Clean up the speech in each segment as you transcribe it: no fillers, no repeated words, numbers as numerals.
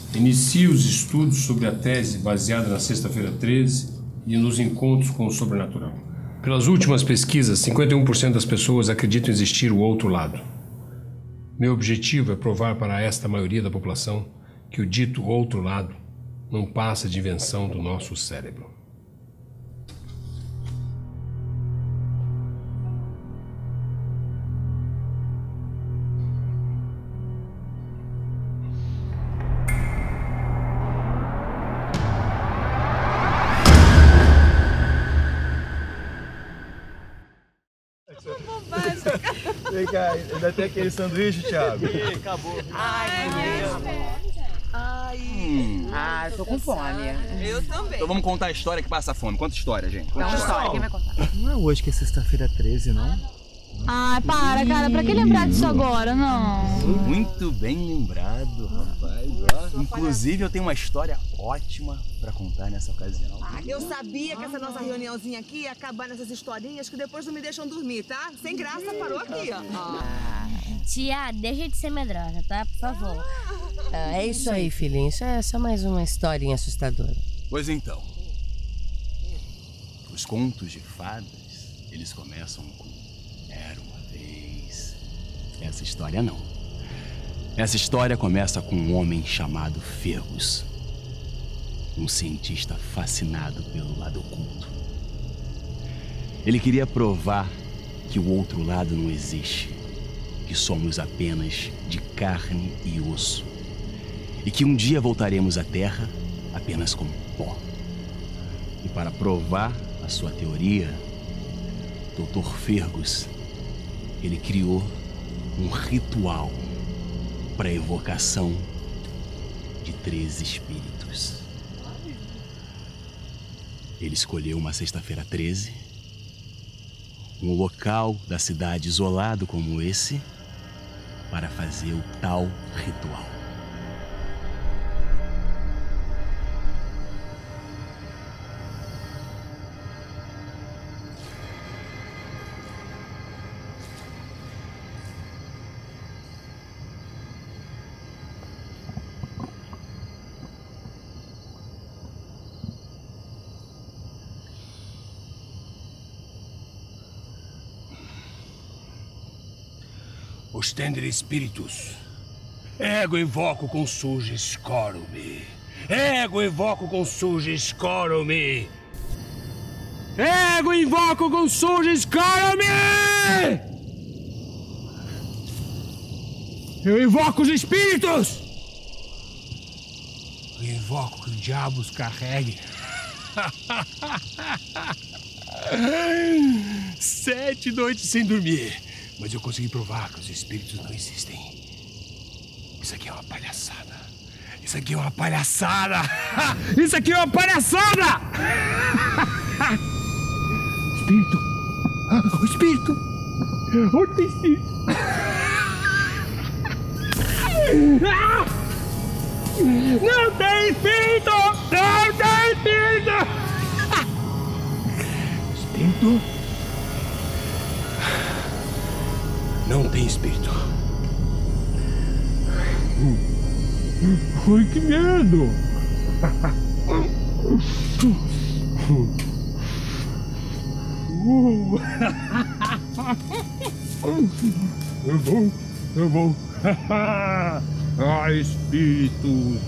Inicie os estudos sobre a tese baseada na Sexta-feira 13 e nos encontros com o sobrenatural. Pelas últimas pesquisas, 51% das pessoas acreditam existir o outro lado. Meu objetivo é provar para esta maioria da população que o dito outro lado não passa de invenção do nosso cérebro. Vem cá, ainda tem aquele sanduíche, Thiago? Ih, acabou. Eu tô com fome. Eu também. Então vamos contar a história que passa fome. Conta história, gente. Conta Não, história, quem vai contar? Não é hoje que é sexta-feira 13, não? Ai, para, cara. Pra que lembrar disso agora? Não. Muito bem lembrado, rapaz. Ó, inclusive, eu tenho uma história ótima pra contar nessa ocasião. Eu sabia que essa nossa reuniãozinha aqui ia acabar nessas historinhas que depois não me deixam dormir, tá? Sem graça, parou aqui, ó. Tia, deixa de ser medrosa, tá? Por favor. É isso aí, filhinho. Isso é só mais uma historinha assustadora. Pois então, os contos de fadas, eles começam com Era uma vez. Essa história não. Essa história começa com um homem chamado Fergus. Um cientista fascinado pelo lado oculto. Ele queria provar que o outro lado não existe, que somos apenas de carne e osso, e que um dia voltaremos à Terra apenas como pó. E para provar a sua teoria, Dr. Fergus, ele criou um ritual para a evocação de 3 espíritos. Ele escolheu uma sexta-feira 13, um local da cidade isolado como esse, para fazer o tal ritual. Ostender espíritus. Ego invoco com surges coro-me. Ego invoco com surges coro-me. Ego invoco com surges coro-me. Eu invoco os espíritos. Eu invoco que o diabo os carregue. 7 noites sem dormir. Mas eu consegui provar que os espíritos não existem. Isso aqui é uma palhaçada. Isso aqui é uma palhaçada. Isso aqui é uma palhaçada. Espírito. O espírito. Onde tem espírito? Não tem espírito. Não tem espírito. Espírito? Não tem espírito. Ai, que medo! É bom, é bom. Ah, espíritos.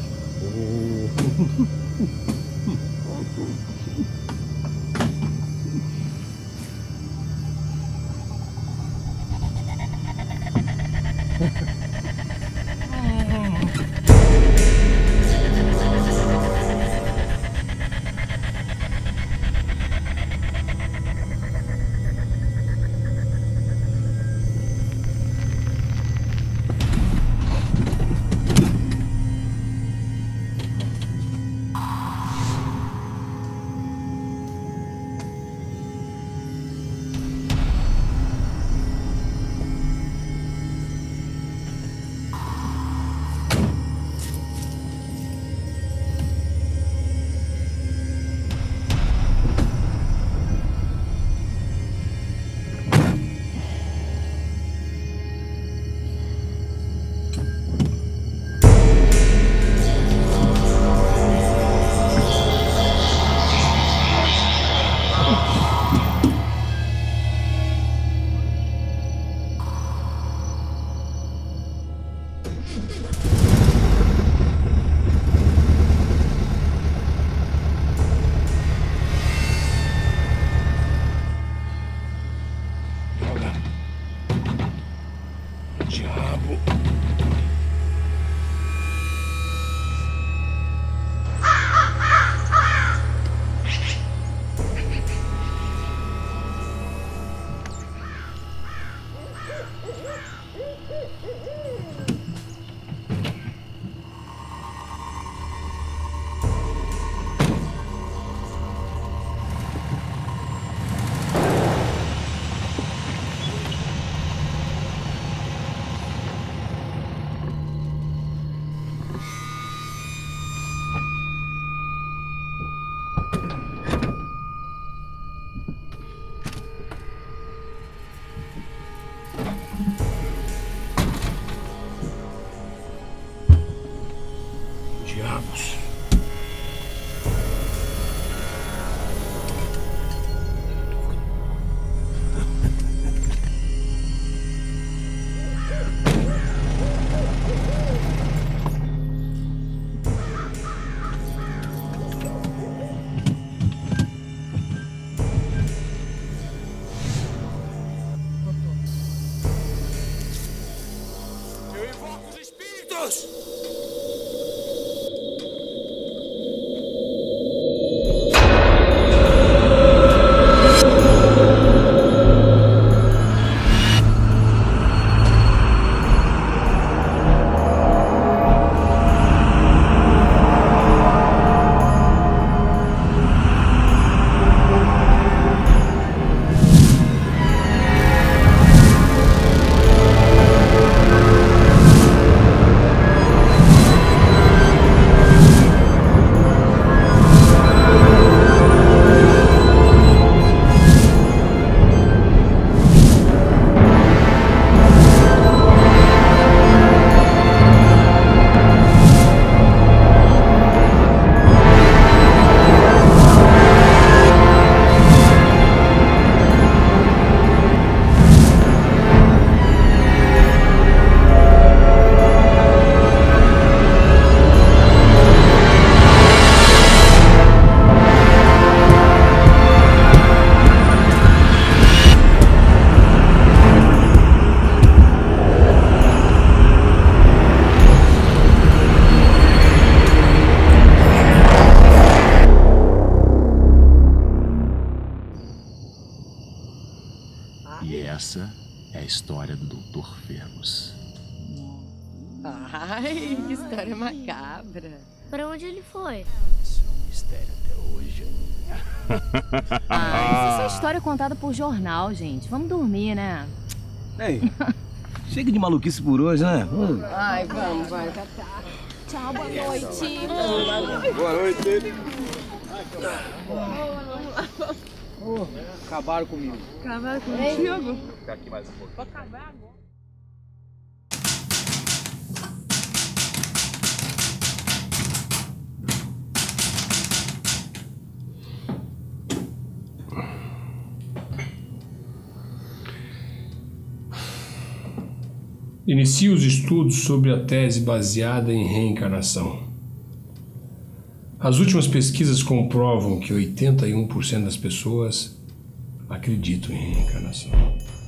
diabo! Diabos. Eu invoco os espíritos! E essa é a história do Dr. Fergus. Ai, que história macabra. Pra onde ele foi? Isso é um mistério até hoje. Ah, isso é só história contada por jornal, gente. Vamos dormir, né? Ei, chega de maluquice por hoje, né? Ai, vamos, vai, tá. Tchau, boa noite. Boa noite. Acabaram contigo? Vou Ficar aqui mais um pouco. Vou acabar agora. Inicia os estudos sobre a tese baseada em reencarnação. As últimas pesquisas comprovam que 81% das pessoas acreditam em reencarnação.